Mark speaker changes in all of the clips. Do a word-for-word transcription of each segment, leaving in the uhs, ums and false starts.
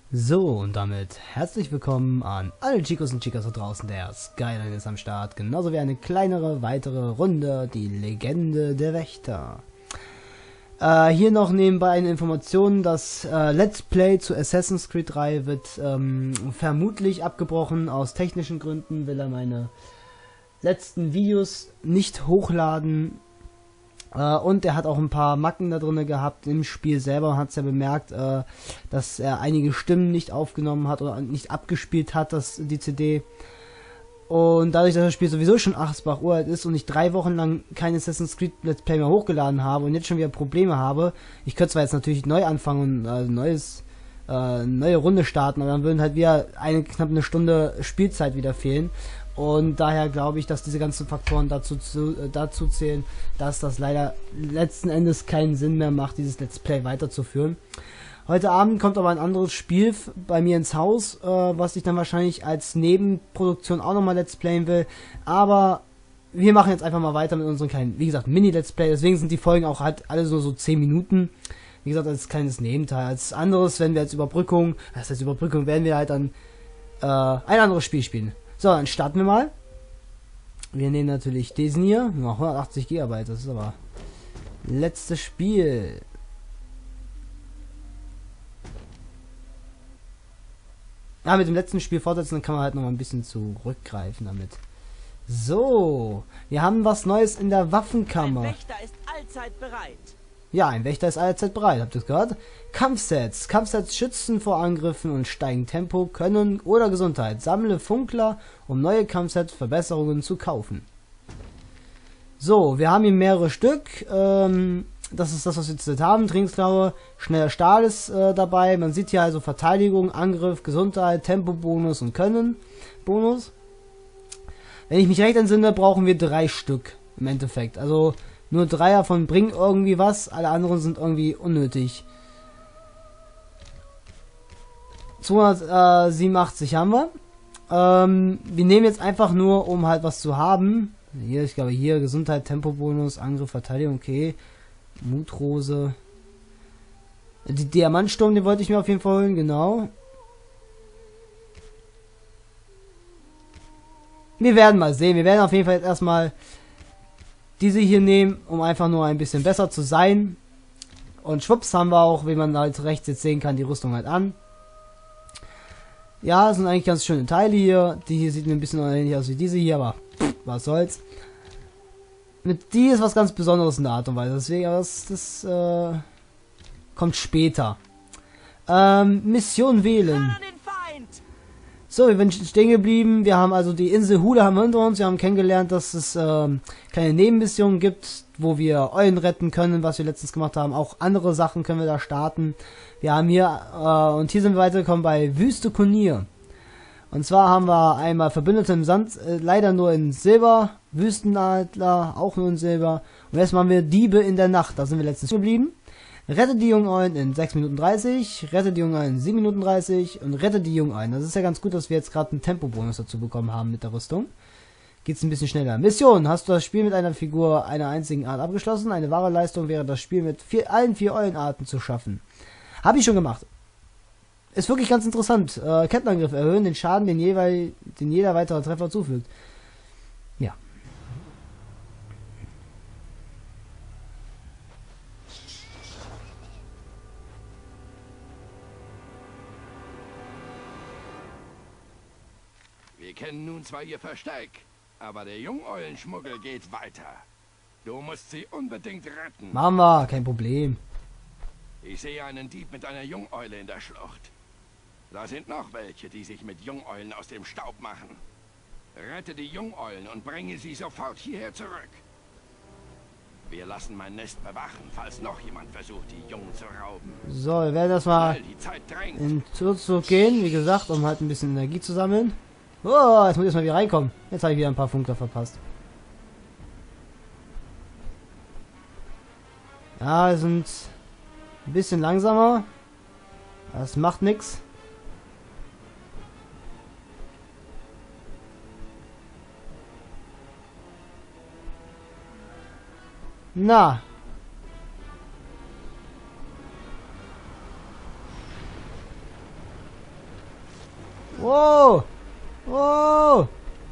Speaker 1: So, und damit herzlich willkommen an alle Chicos und Chicas da draußen. Der Skyline ist am Start, genauso wie eine kleinere, weitere Runde, die Legende der Wächter. Äh, hier noch nebenbei eine Information, das äh, Let's Play zu Assassin's Creed drei wird ähm, vermutlich abgebrochen. Aus technischen Gründen will er meine letzten Videos nicht hochladen. Uh, und er hat auch ein paar Macken da drin gehabt im Spiel selber. Man hat es ja bemerkt, uh, dass er einige Stimmen nicht aufgenommen hat oder nicht abgespielt hat, das, die C D. Und dadurch, dass das Spiel sowieso schon Asbach uralt ist und ich drei Wochen lang kein Assassin's Creed Let's Play mehr hochgeladen habe und jetzt schon wieder Probleme habe, ich könnte zwar jetzt natürlich neu anfangen und uh, neues, uh, neue Runde starten, aber dann würden halt wieder eine knapp eine Stunde Spielzeit wieder fehlen. Und daher glaube ich, dass diese ganzen Faktoren dazu, zu, äh, dazu zählen, dass das leider letzten Endes keinen Sinn mehr macht, dieses Let's Play weiterzuführen. Heute Abend kommt aber ein anderes Spiel bei mir ins Haus, äh, was ich dann wahrscheinlich als Nebenproduktion auch nochmal Let's Playen will. Aber wir machen jetzt einfach mal weiter mit unseren kleinen, wie gesagt, Mini-Let's Play. Deswegen sind die Folgen auch halt alle so, so zehn Minuten. Wie gesagt, als kleines Nebenteil. Als anderes, wenn wir als Überbrückung, das heißt Überbrückung, werden wir halt dann äh, ein anderes Spiel spielen. So, dann starten wir mal. Wir nehmen natürlich diesen hier. Noch hundertachtzig Gigabyte, das ist aber letztes Spiel. Ja, mit dem letzten Spiel fortsetzen, dann kann man halt noch mal ein bisschen zurückgreifen damit. So, wir haben was Neues in der Waffenkammer.
Speaker 2: Ein Wächter ist allzeit bereit.
Speaker 1: Ja, ein Wächter ist allzeit bereit, habt ihr es gehört? Kampfsets. Kampfsets schützen vor Angriffen und steigen Tempo, Können oder Gesundheit. Sammle Funkler, um neue Kampfset-Verbesserungen zu kaufen. So, wir haben hier mehrere Stück. Ähm, das ist das, was wir jetzt haben. Trainingsklaue, schneller Stahl ist äh, dabei. Man sieht hier also Verteidigung, Angriff, Gesundheit, Tempo-Bonus und Können-Bonus. Wenn ich mich recht entsinne, brauchen wir drei Stück im Endeffekt. Also nur drei davon bringen irgendwie was, alle anderen sind irgendwie unnötig. zweihundertsiebenundachtzig haben wir. Ähm, wir nehmen jetzt einfach nur, um halt was zu haben. Hier, ich glaube hier, Gesundheit, Tempobonus, Angriff, Verteidigung, okay. Mutrose. Die Diamantsturm, den wollte ich mir auf jeden Fall holen, genau. Wir werden mal sehen. Wir werden auf jeden Fall jetzt erstmal diese hier nehmen, um einfach nur ein bisschen besser zu sein. Und schwupps haben wir auch, wie man halt rechts jetzt sehen kann, die Rüstung halt an. Ja, das sind eigentlich ganz schöne Teile hier. Die hier sieht mir ein bisschen ähnlich aus wie diese hier, aber pff, was soll's. Mit die ist was ganz Besonderes in der Art und Weise. Deswegen, aber das, das äh, kommt später. Ähm, Mission wählen. So, wir sind stehen geblieben. Wir haben also die Insel Hula haben wir hinter uns. Wir haben kennengelernt, dass es ähm, kleine Nebenmissionen gibt, wo wir Eulen retten können, was wir letztens gemacht haben. Auch andere Sachen können wir da starten. Wir haben hier, äh, und hier sind wir weitergekommen bei Wüste Kunir. Und zwar haben wir einmal Verbündete im Sand, äh, leider nur in Silber. Wüstenadler, auch nur in Silber. Und jetzt machen wir Diebe in der Nacht. Da sind wir letztens geblieben. Rette die jungen Eulen in sechs Minuten dreißig, rette die jungen Eulen in sieben Minuten dreißig und rette die jungen Eulen. Das ist ja ganz gut, dass wir jetzt gerade einen Tempobonus dazu bekommen haben mit der Rüstung. Geht's ein bisschen schneller. Mission. Hast du das Spiel mit einer Figur einer einzigen Art abgeschlossen? Eine wahre Leistung wäre, das Spiel mit vier, allen vier Eulenarten zu schaffen. Habe ich schon gemacht. Ist wirklich ganz interessant. Äh, Kettenangriff erhöhen, den Schaden, den, jeweil, den jeder weitere Treffer zufügt. Ja.
Speaker 3: Wir kennen nun zwar ihr Versteck, aber der Jungeulenschmuggel geht weiter. Du musst sie unbedingt retten.
Speaker 1: Machen wir, kein Problem.
Speaker 3: Ich sehe einen Dieb mit einer Jungeule in der Schlucht. Da sind noch welche, die sich mit Jungeulen aus dem Staub machen. Rette die Jungeulen und bringe sie sofort hierher zurück. Wir lassen mein Nest bewachen, falls noch jemand versucht, die Jungen zu rauben.
Speaker 1: So, wir werden erstmal
Speaker 3: Schnell, die Zeit drängt.
Speaker 1: in Zuzug gehen, wie gesagt, um halt ein bisschen Energie zu sammeln. Oh, jetzt muss ich erstmal wieder reinkommen. Jetzt habe ich wieder ein paar Funkler verpasst. Ja, wir sind ein bisschen langsamer. Das macht nichts. Na. Oh! Oh!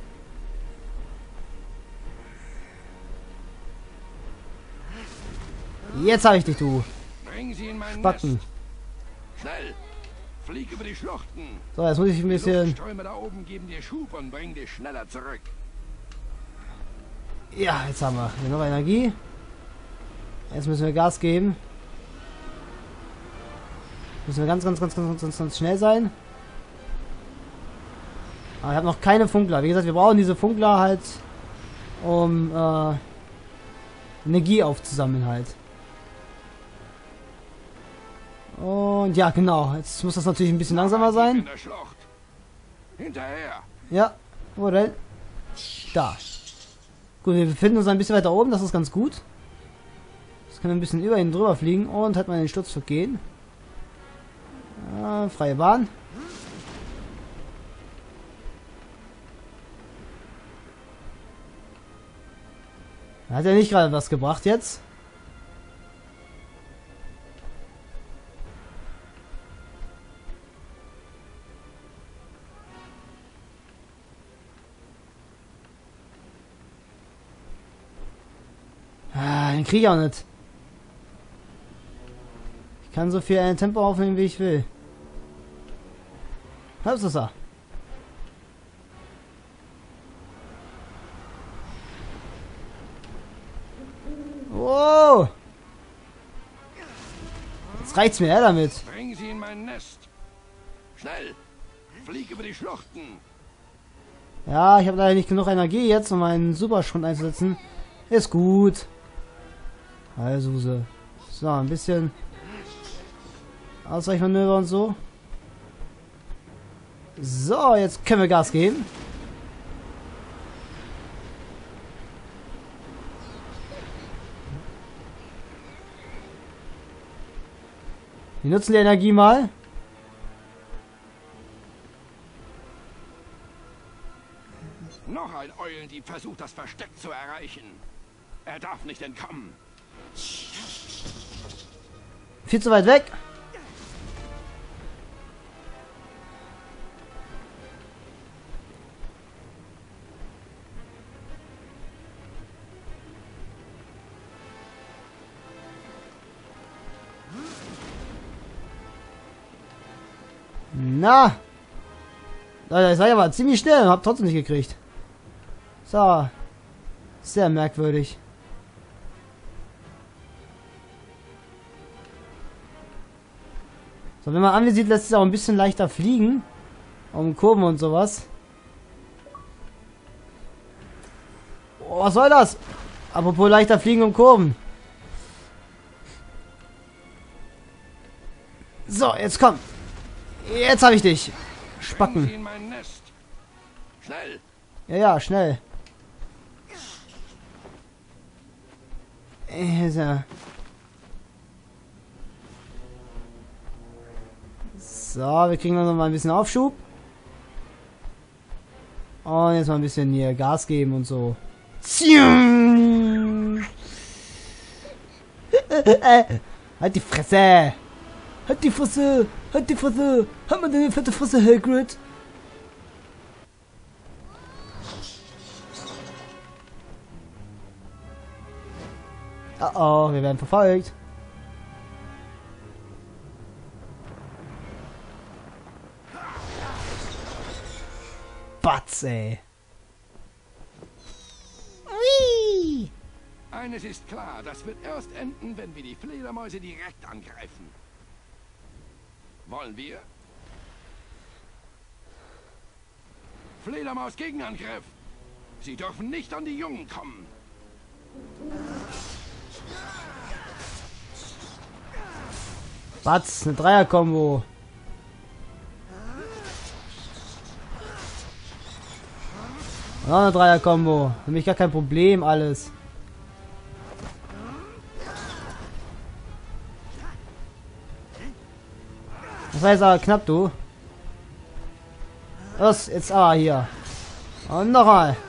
Speaker 1: Jetzt habe ich dich, du
Speaker 3: Bring sie in mein
Speaker 1: Spacken.
Speaker 3: Nest. Schnell! Flieg über die Schluchten.
Speaker 1: So, jetzt muss ich ein
Speaker 3: Die
Speaker 1: bisschen...
Speaker 3: Luftströme da oben geben dir Schub und bringen dich schneller zurück.
Speaker 1: Ja, jetzt haben wir hier noch Energie. Jetzt müssen wir Gas geben. Müssen wir ganz, ganz, ganz, ganz, ganz, ganz schnell sein. Aber ich habe noch keine Funkler. Wie gesagt, wir brauchen diese Funkler halt, um äh, Energie aufzusammeln halt. Und ja, genau. Jetzt muss das natürlich ein bisschen langsamer sein.
Speaker 3: In der Schlucht. Hinterher.
Speaker 1: Ja, wo denn? Da. Gut, wir befinden uns ein bisschen weiter oben, das ist ganz gut. Jetzt können wir ein bisschen über ihn drüber fliegen und hat man den Sturz vergehen. Äh, freie Bahn. Hat ja nicht gerade was gebracht jetzt. Ah, den krieg ich auch nicht. Ich kann so viel ein Tempo aufnehmen, wie ich will. Was ist das? Wow! Jetzt reicht's mir, ja, damit.
Speaker 3: Bring sie in mein Nest. Schnell! Flieg über die Schluchten.
Speaker 1: Ja, ich habe leider nicht genug Energie jetzt, um meinen Superschwund einzusetzen. Ist gut. Also, so, ein bisschen Ausweichmanöver und so. So, jetzt können wir Gas geben. Wir nutzen die Energie mal.
Speaker 3: Noch ein Eulendieb versucht, das Versteck zu erreichen. Er darf nicht entkommen.
Speaker 1: Viel zu weit weg. Na. Leute, ich sag ja mal ziemlich schnell und hab trotzdem nicht gekriegt. So. Sehr merkwürdig. So, wenn man anvisiert, lässt es auch ein bisschen leichter fliegen. Um Kurven und sowas. Oh, was soll das? Apropos leichter fliegen um Kurven. So, jetzt komm. Jetzt habe ich dich.
Speaker 3: Bring sie
Speaker 1: Spacken.
Speaker 3: in mein Nest. Schnell!
Speaker 1: Ja, ja, schnell. Äh, so. So, wir kriegen noch mal ein bisschen Aufschub. Und jetzt mal ein bisschen hier Gas geben und so. Halt die Fresse! Halt die Fresse! Halt die Fresse! Halt mal deine fette Fresse, Hagrid! Oh oh, wir werden verfolgt. Batz, ey. Ui.
Speaker 3: Eines ist klar, das wird erst enden, wenn wir die Fledermäuse direkt angreifen. Wollen wir? Fledermaus Gegenangriff! Sie dürfen nicht an die Jungen kommen.
Speaker 1: Batz, eine Dreier-Kombo. Noch eine Dreier-Kombo. Für mich gar kein Problem, alles. Das war jetzt aber knapp, du. Los, jetzt aber hier. Und nochmal.